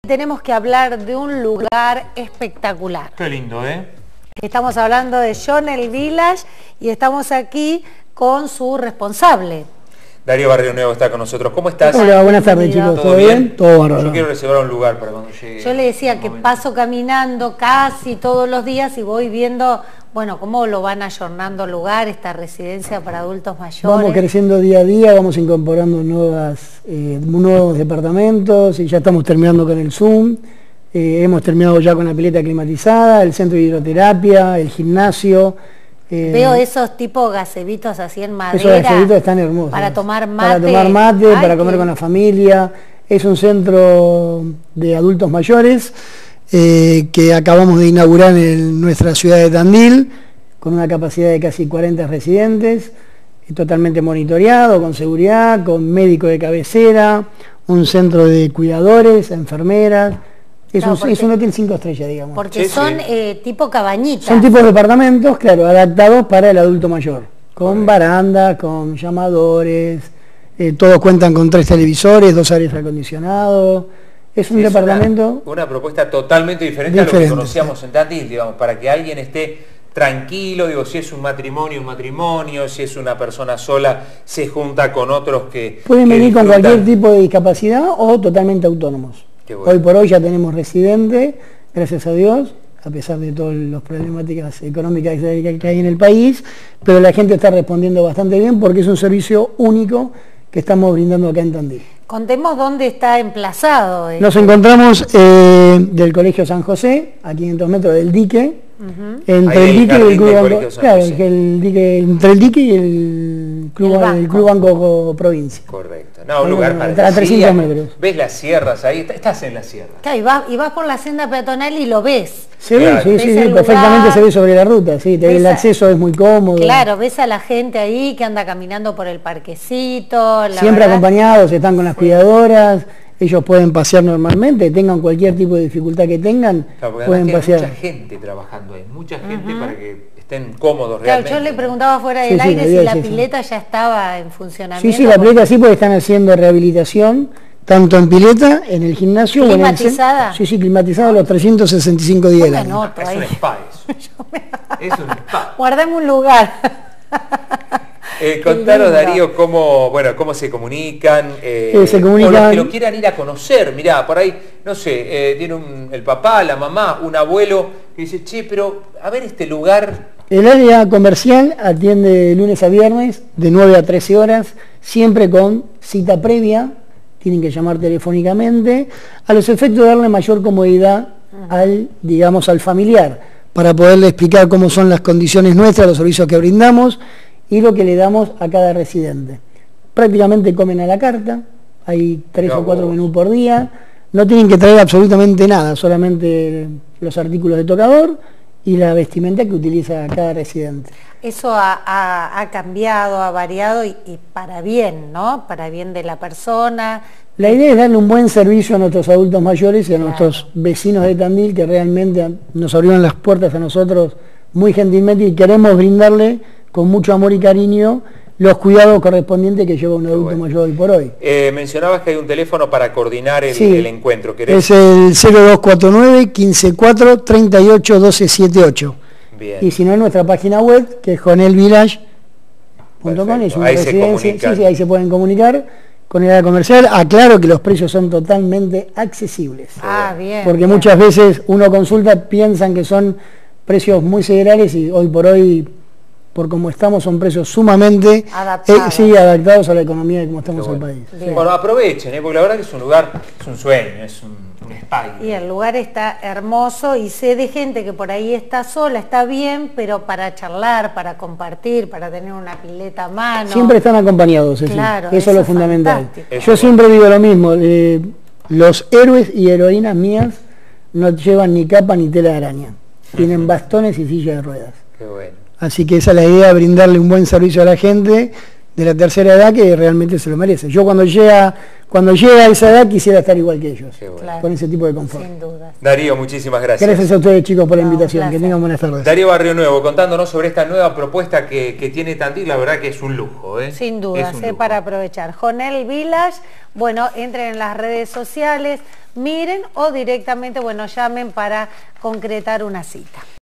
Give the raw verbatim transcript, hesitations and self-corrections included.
Tenemos que hablar de un lugar espectacular. Qué lindo, ¿eh? Estamos hablando de Jonel Village y estamos aquí con su responsable. Darío Barrio Nuevo está con nosotros. ¿Cómo estás? Hola, buenas tardes, chicos. ¿Todo, ¿Todo bien? bien? Todo bárbaro. Yo quiero reservar un lugar para cuando llegue. Yo le decía que paso caminando casi todos los días y voy viendo, bueno, cómo lo van ayornando el lugar, esta residencia para adultos mayores. Vamos creciendo día a día, vamos incorporando nuevas, eh, nuevos departamentos y ya estamos terminando con el Zoom. Eh, hemos terminado ya con la pileta climatizada, el centro de hidroterapia, el gimnasio. Eh, Veo esos tipos gazebitos así en madera. Esos gazebitos están hermosos. Para tomar mate. Para tomar mate, Ay, para comer que... con la familia. Es un centro de adultos mayores eh, que acabamos de inaugurar en nuestra ciudad de Tandil, con una capacidad de casi cuarenta residentes, totalmente monitoreado, con seguridad, con médico de cabecera, un centro de cuidadores, enfermeras. Es, no, un, porque, es un hotel cinco estrellas, digamos. Porque sí, son sí. Eh, tipo cabañitas. Son tipos de departamentos, claro, adaptados para el adulto mayor. Con barandas, con llamadores, eh, todos cuentan con tres televisores, dos aires acondicionados. Es un sí, departamento... Una, una propuesta totalmente diferente, diferente a lo que conocíamos sí. en Tandil, digamos, para que alguien esté tranquilo, digo, si es un matrimonio, un matrimonio, si es una persona sola, se junta con otros que... Pueden que venir disfrutan. con cualquier tipo de discapacidad o totalmente autónomos. Bueno. Hoy por hoy ya tenemos residente, gracias a Dios, a pesar de todas las problemáticas económicas que hay en el país, pero la gente está respondiendo bastante bien porque es un servicio único que estamos brindando acá en Tandil. Contemos dónde está emplazado. Nos encontramos eh, del Colegio San José, a quinientos metros del dique, uh-huh. entre Ahí el dique y el Club Banco, claro, el dique, entre el dique y el Club, el banco. El Club Banco Provincia. Correcto. No, un lugar bueno, para a trescientos metros. Ves las sierras ahí, estás en la sierra. Claro, y, vas, y vas por la senda peatonal y lo ves. Se ve, claro. sí, sí, sí perfectamente se ve sobre la ruta, sí, el a, acceso es muy cómodo. Claro, ves a la gente ahí que anda caminando por el parquecito. La Siempre verdad, acompañados, están con las sí. cuidadoras, ellos pueden pasear normalmente, tengan cualquier tipo de dificultad que tengan, claro, pueden pasear. Hay mucha gente trabajando ahí, mucha gente uh-huh. para que estén cómodos claro, realmente. Yo le preguntaba fuera del sí, aire sí, si la pileta sí. ya estaba en funcionamiento. Sí, sí, la pileta sí, porque están haciendo rehabilitación, tanto en pileta, en el gimnasio. ¿Climatizada? O en el, sí, sí, climatizada los trescientos sesenta y cinco días del año. Es un spa eso. Es un spa. Guardame un lugar. Eh, contanos, Darío, cómo, bueno, cómo se comunican, eh, eh, se comunican. O los que lo quieran ir a conocer. Mirá, por ahí, no sé, eh, tiene un, el papá, la mamá, un abuelo que dice, che, pero a ver este lugar. El área comercial atiende de lunes a viernes, de nueve a trece horas, siempre con cita previa, tienen que llamar telefónicamente, a los efectos de darle mayor comodidad al, digamos, al familiar, para poderle explicar cómo son las condiciones nuestras, los servicios que brindamos, y lo que le damos a cada residente. Prácticamente comen a la carta, hay tres o cuatro menús por día, no tienen que traer absolutamente nada, solamente los artículos de tocador y la vestimenta que utiliza cada residente. Eso ha, ha, ha cambiado, ha variado y, y para bien, ¿no? Para bien de la persona. La idea es darle un buen servicio a nuestros adultos mayores y a claro. nuestros vecinos de Tandil que realmente nos abrieron las puertas a nosotros muy gentilmente y queremos brindarle con mucho amor y cariño los cuidados correspondientes que lleva un adulto bueno. mayor hoy por hoy. Eh, mencionabas que hay un teléfono para coordinar el, sí, el encuentro. ¿Querés? Es el cero dos cuatro nueve, quince cuatro, treinta y ocho, doce setenta y ocho. Bien. Y si no, en nuestra página web, que es jonel village punto com, es una ahí residencia. Se sí, sí, ahí se pueden comunicar con el área comercial. Aclaro que los precios son totalmente accesibles. Ah, bien. Porque bien. muchas veces uno consulta, piensan que son precios muy siderales y hoy por hoy, por como estamos, son precios sumamente adaptados, eh, sí, adaptados a la economía de cómo estamos en bueno. el país. Sí. Bueno, aprovechen, ¿eh? Porque la verdad que es un lugar, es un sueño, es un, un spa. Y el lugar está hermoso y sé de gente que por ahí está sola, está bien, pero para charlar, para compartir, para tener una pileta a mano. Siempre están acompañados, es claro, eso, eso es lo fundamental. Eso Yo bueno. siempre digo lo mismo, eh, los héroes y heroínas mías no llevan ni capa ni tela de araña, tienen bastones y sillas de ruedas. Qué bueno. Así que esa es la idea, brindarle un buen servicio a la gente, de la tercera edad que realmente se lo merece. Yo cuando llega, cuando llega a esa edad quisiera estar igual que ellos, bueno. Claro. Con ese tipo de confort. Sin duda. Darío, muchísimas gracias. Gracias a ustedes, chicos, por la No, invitación. Que tengan buenas tardes. Darío Barrio Nuevo, contándonos sobre esta nueva propuesta que, que tiene Tandil, la verdad que es un lujo. ¿eh? Sin duda, sé para aprovechar. Jonel Village, bueno, entren en las redes sociales, miren o directamente, bueno, llamen para concretar una cita.